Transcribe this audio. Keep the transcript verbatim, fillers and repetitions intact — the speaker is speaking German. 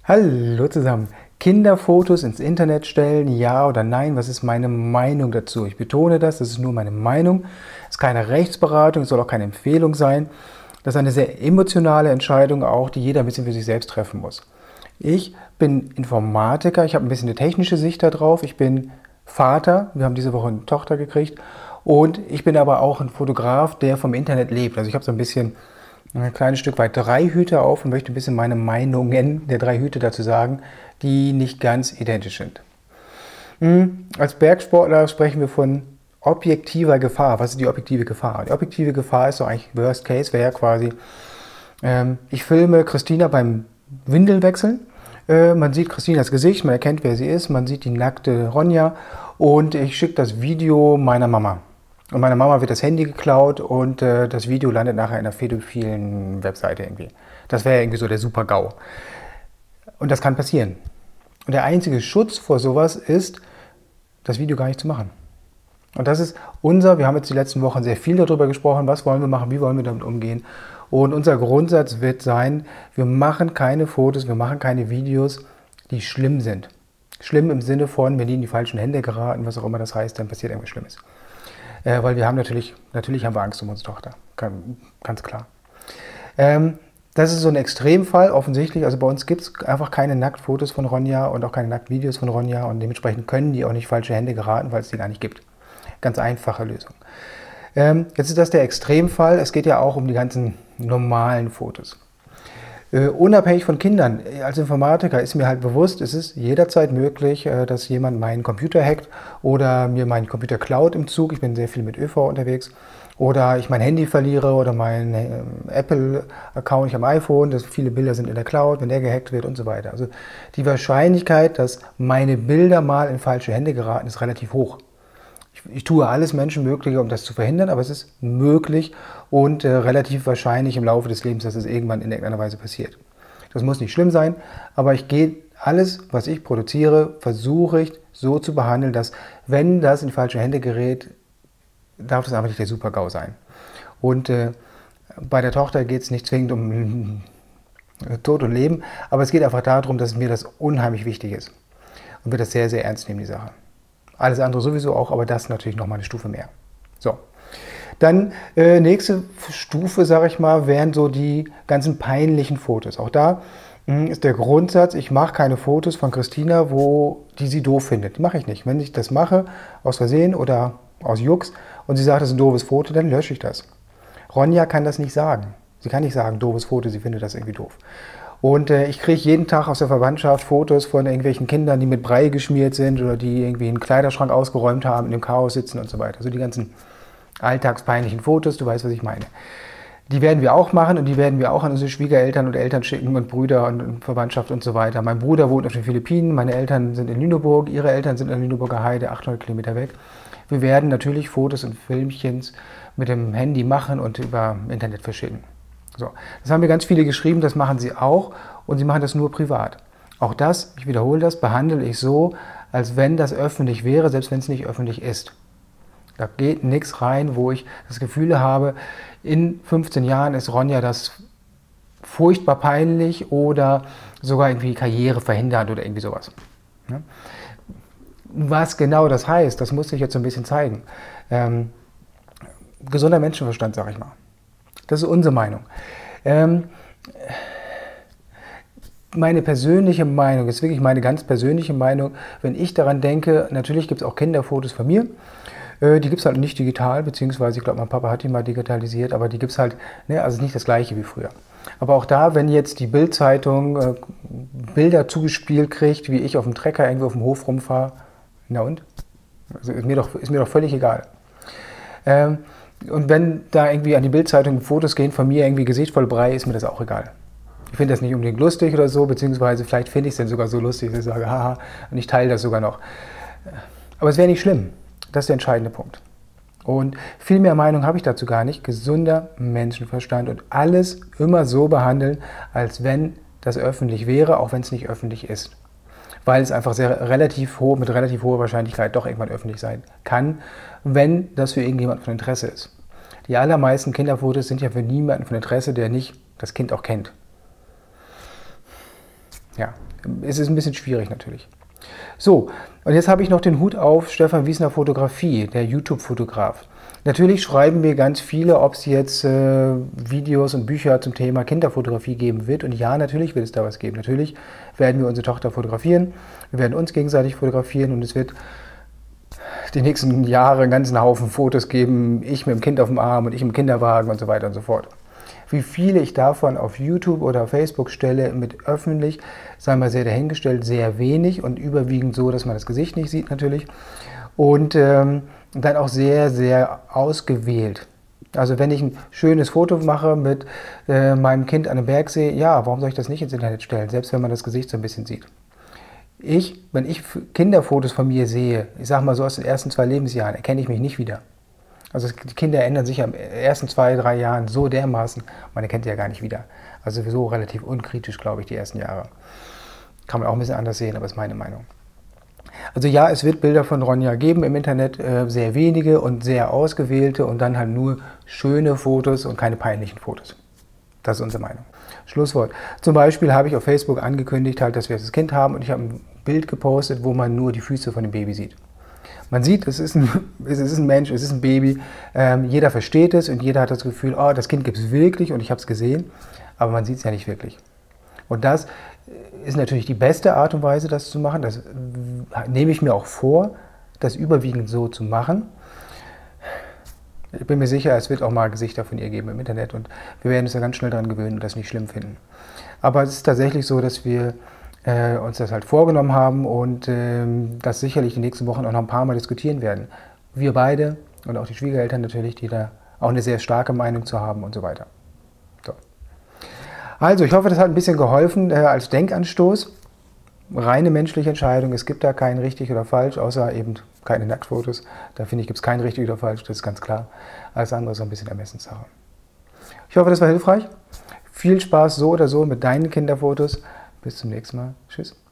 Hallo zusammen. Kinderfotos ins Internet stellen, ja oder nein? Was ist meine Meinung dazu? Ich betone das, das ist nur meine Meinung. Es ist keine Rechtsberatung, es soll auch keine Empfehlung sein. Das ist eine sehr emotionale Entscheidung auch, die jeder ein bisschen für sich selbst treffen muss. Ich bin Informatiker, ich habe ein bisschen eine technische Sicht darauf. Ich bin Vater, wir haben diese Woche eine Tochter gekriegt. Und ich bin aber auch ein Fotograf, der vom Internet lebt. Also ich habe so ein bisschen ein kleines Stück weit drei Hüte auf und möchte ein bisschen meine Meinungen der drei Hüte dazu sagen, die nicht ganz identisch sind. Als Bergsportler sprechen wir von objektiver Gefahr. Was ist die objektive Gefahr? Die objektive Gefahr ist so eigentlich Worst Case, wäre ja quasi, ähm, ich filme Christina beim Windelwechseln. Äh, man sieht Christinas Gesicht, man erkennt, wer sie ist, man sieht die nackte Ronja und ich schicke das Video meiner Mama. Und meiner Mama wird das Handy geklaut und äh, das Video landet nachher in einer pädophilen Webseite irgendwie. Das wäre irgendwie so der Super-GAU. Und das kann passieren. Und der einzige Schutz vor sowas ist, das Video gar nicht zu machen. Und das ist unser, wir haben jetzt die letzten Wochen sehr viel darüber gesprochen, was wollen wir machen, wie wollen wir damit umgehen. Und unser Grundsatz wird sein, wir machen keine Fotos, wir machen keine Videos, die schlimm sind. Schlimm im Sinne von, wenn die in die falschen Hände geraten, was auch immer das heißt, dann passiert irgendwas Schlimmes. Äh, weil wir haben natürlich, natürlich haben wir Angst um unsere Tochter, ganz, ganz klar. Ähm, das ist so ein Extremfall, offensichtlich. Also bei uns gibt es einfach keine Nacktfotos von Ronja und auch keine Nacktvideos von Ronja und dementsprechend können die auch nicht falsche Hände geraten, weil es die gar nicht gibt. Ganz einfache Lösung. Ähm, jetzt ist das der Extremfall. Es geht ja auch um die ganzen normalen Fotos. Uh, unabhängig von Kindern, als Informatiker ist mir halt bewusst, es ist jederzeit möglich, uh, dass jemand meinen Computer hackt oder mir meinen Computer klaut im Zug. Ich bin sehr viel mit ÖV unterwegs. Oder ich mein Handy verliere oder meinen äh, Apple-Account, ich habe ein iPhone, dass viele Bilder sind in der Cloud, wenn der gehackt wird und so weiter. Also die Wahrscheinlichkeit, dass meine Bilder mal in falsche Hände geraten, ist relativ hoch. Ich, ich tue alles Menschenmögliche, um das zu verhindern, aber es ist möglich und äh, relativ wahrscheinlich im Laufe des Lebens, dass es irgendwann in irgendeiner Weise passiert. Das muss nicht schlimm sein, aber ich gehe alles, was ich produziere, versuche ich so zu behandeln, dass, wenn das in falsche Hände gerät, darf das einfach nicht der Super-GAU sein. Und äh, bei der Tochter geht es nicht zwingend um äh, Tod und Leben, aber es geht einfach darum, dass mir das unheimlich wichtig ist und wir das sehr, sehr ernst nehmen, die Sache. Alles andere sowieso auch, aber das natürlich nochmal eine Stufe mehr. So, dann äh, nächste Stufe, sage ich mal, wären so die ganzen peinlichen Fotos. Auch da mh, ist der Grundsatz, ich mache keine Fotos von Christina, wo die sie doof findet. Die mache ich nicht. Wenn ich das mache, aus Versehen oder aus Jux, und sie sagt, das ist ein doofes Foto, dann lösche ich das. Ronja kann das nicht sagen. Sie kann nicht sagen, doofes Foto, sie findet das irgendwie doof. Und äh, ich kriege jeden Tag aus der Verwandtschaft Fotos von irgendwelchen Kindern, die mit Brei geschmiert sind oder die irgendwie einen Kleiderschrank ausgeräumt haben, in dem Chaos sitzen und so weiter. Also die ganzen alltagspeinlichen Fotos, du weißt, was ich meine. Die werden wir auch machen und die werden wir auch an unsere Schwiegereltern und Eltern schicken und Brüder und Verwandtschaft und so weiter. Mein Bruder wohnt auf den Philippinen, meine Eltern sind in Lüneburg, ihre Eltern sind in der Lüneburger Heide, achthundert Kilometer weg. Wir werden natürlich Fotos und Filmchens mit dem Handy machen und über Internet verschicken. So, das haben mir ganz viele geschrieben, das machen sie auch und sie machen das nur privat. Auch das, ich wiederhole das, behandle ich so, als wenn das öffentlich wäre, selbst wenn es nicht öffentlich ist. Da geht nichts rein, wo ich das Gefühl habe, in fünfzehn Jahren ist Ronja das furchtbar peinlich oder sogar irgendwie Karriere verhindert oder irgendwie sowas. Ja? Was genau das heißt, das muss ich jetzt so ein bisschen zeigen. Ähm, gesunder Menschenverstand, sage ich mal. Das ist unsere Meinung. Ähm, meine persönliche Meinung, ist wirklich meine ganz persönliche Meinung, wenn ich daran denke, natürlich gibt es auch Kinderfotos von mir, äh, die gibt es halt nicht digital, beziehungsweise ich glaube, mein Papa hat die mal digitalisiert, aber die gibt es halt, ne, also nicht das gleiche wie früher. Aber auch da, wenn jetzt die Bild-Zeitung äh, Bilder zugespielt kriegt, wie ich auf dem Trecker irgendwo auf dem Hof rumfahre, na und? Also ist mir doch, ist mir doch völlig egal. Ähm, Und wenn da irgendwie an die Bild-Zeitung Fotos gehen von mir, irgendwie Gesicht voll Brei, ist mir das auch egal. Ich finde das nicht unbedingt lustig oder so, beziehungsweise vielleicht finde ich es dann sogar so lustig, dass ich sage, haha, und ich teile das sogar noch. Aber es wäre nicht schlimm. Das ist der entscheidende Punkt. Und viel mehr Meinung habe ich dazu gar nicht. Gesunder Menschenverstand und alles immer so behandeln, als wenn das öffentlich wäre, auch wenn es nicht öffentlich ist. Weil es einfach sehr relativ hoch, mit relativ hoher Wahrscheinlichkeit doch irgendwann öffentlich sein kann, wenn das für irgendjemand von Interesse ist. Die allermeisten Kinderfotos sind ja für niemanden von Interesse, der nicht das Kind auch kennt. Ja, ist es ein bisschen schwierig natürlich. So, und jetzt habe ich noch den Hut auf Stefan Wiesner Fotografie, der YouTube-Fotograf. Natürlich schreiben wir ganz viele, ob es jetzt äh, Videos und Bücher zum Thema Kinderfotografie geben wird. Und ja, natürlich wird es da was geben. Natürlich werden wir unsere Tochter fotografieren, wir werden uns gegenseitig fotografieren und es wird die nächsten Jahre einen ganzen Haufen Fotos geben, ich mit dem Kind auf dem Arm und ich im Kinderwagen und so weiter und so fort. Wie viele ich davon auf YouTube oder auf Facebook stelle, mit öffentlich, sagen wir sehr dahingestellt, sehr wenig und überwiegend so, dass man das Gesicht nicht sieht natürlich. Und ähm, dann auch sehr, sehr ausgewählt. Also wenn ich ein schönes Foto mache mit äh, meinem Kind an einem Bergsee, ja, warum soll ich das nicht ins Internet stellen, selbst wenn man das Gesicht so ein bisschen sieht. Ich, wenn ich Kinderfotos von mir sehe, ich sage mal so aus den ersten zwei Lebensjahren, erkenne ich mich nicht wieder. Also die Kinder ändern sich am ersten zwei, drei Jahren so dermaßen, man erkennt die ja gar nicht wieder. Also sowieso relativ unkritisch, glaube ich, die ersten Jahre. Kann man auch ein bisschen anders sehen, aber ist meine Meinung. Also ja, es wird Bilder von Ronja geben im Internet, äh, sehr wenige und sehr ausgewählte und dann halt nur schöne Fotos und keine peinlichen Fotos. Das ist unsere Meinung. Schlusswort. Zum Beispiel habe ich auf Facebook angekündigt, halt, dass wir das Kind haben und ich habe ein Bild gepostet, wo man nur die Füße von dem Baby sieht. Man sieht, es ist ein, es ist ein Mensch, es ist ein Baby, ähm, jeder versteht es und jeder hat das Gefühl, oh, das Kind gibt es wirklich und ich habe es gesehen, aber man sieht es ja nicht wirklich. Und das ist natürlich die beste Art und Weise, das zu machen. Das nehme ich mir auch vor, das überwiegend so zu machen. Ich bin mir sicher, es wird auch mal Gesichter von ihr geben im Internet und wir werden uns da ganz schnell daran gewöhnen und das nicht schlimm finden. Aber es ist tatsächlich so, dass wir äh, uns das halt vorgenommen haben und äh, das sicherlich die nächsten Wochen auch noch ein paar Mal diskutieren werden. Wir beide und auch die Schwiegereltern natürlich, die da auch eine sehr starke Meinung zu haben und so weiter. So. Also, ich hoffe, das hat ein bisschen geholfen äh, als Denkanstoß. Reine menschliche Entscheidung, es gibt da kein richtig oder falsch, außer eben keine Nacktfotos. Da finde ich, gibt es kein richtig oder falsch, das ist ganz klar. Alles andere ist so ein bisschen Ermessenssache. Ich hoffe, das war hilfreich. Viel Spaß so oder so mit deinen Kinderfotos. Bis zum nächsten Mal. Tschüss.